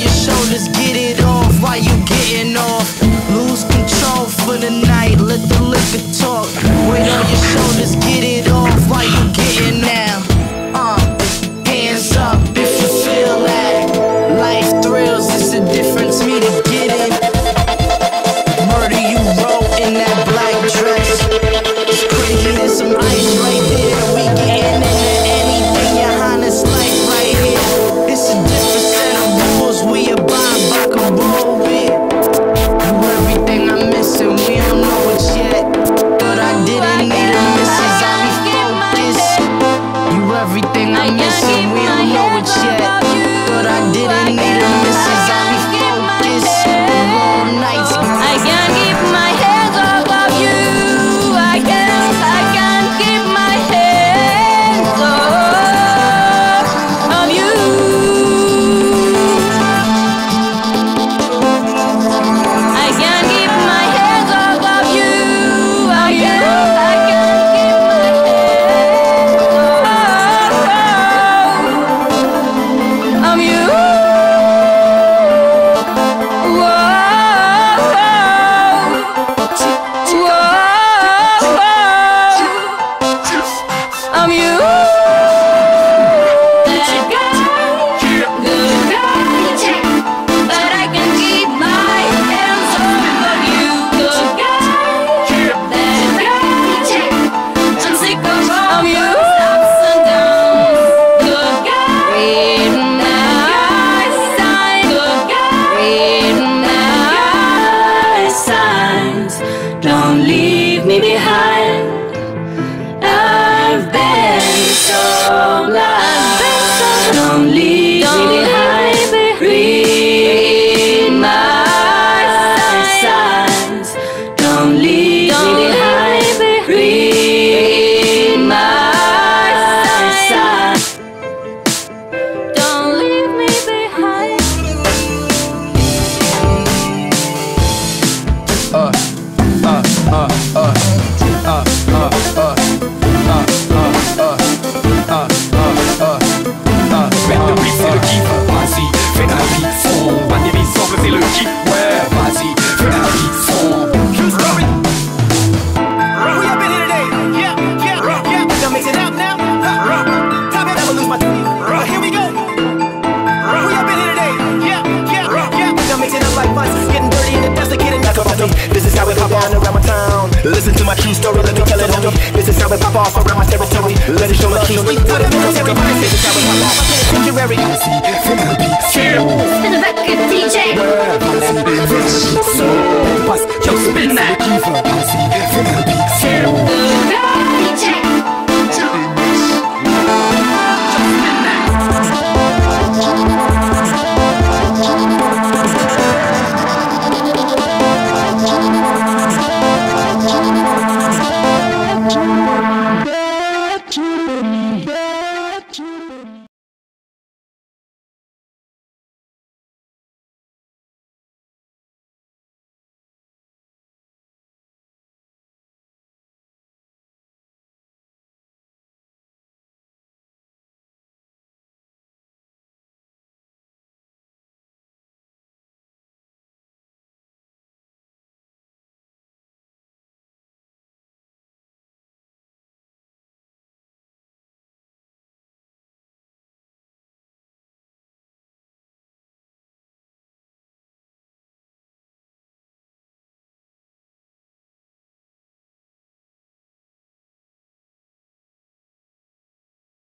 your shoulders, get it off while you getting off. Lose control for the night, let the liquor talk. Weight on your shoulders, get it off while you getting down. Hands up if you feel that. Life thrills, it's a difference me to get it. Murder you wrote in that black dress. It's crazy, there's some ice right there. We getting into anything, your highness life right here. It's a different set of rules, we abide by control with. You everything I'm missing, we don't know it yet. But I didn't need a missus, I be focused. You everything I'm missing, we don't know it yet. But I didn't need a missus, I be focused. Long nights, I can't keep my hands off of you. I can't keep my hands off of you. I can't keep my hands off of you. I can't keep my hands off of you. I'm you. That guy, good guy, but I can keep my hands off of you. Good guy, that guy, I'm sick of all your ups and downs. Good guy, read my signs. Good guy, read my signs. Don't leave me behind. I've been so blind. Don't leave me behind. Read my signs. Don't leave me behind. Read my signs. Don't leave me behind. Mettre le beat, c'est le kiff. Vas-y, fais un beat son. Pas des beats que c'est le kiff. Ouais, vas-y, fais un beat son. True story. We up in here today. Yeah. Y'all mix it out now. Time to never lose my team. Here we go. We up in here today. Yeah. Y'all mix it up like fun. Getting dirty in the dust, getting back up. This is how it pop down around my town. Listen to my true story, let me tell it on. This is how it pop off around my territory. Let it show my true story. This is how it pop off. I can't temporary. Vas-y, fais un beat.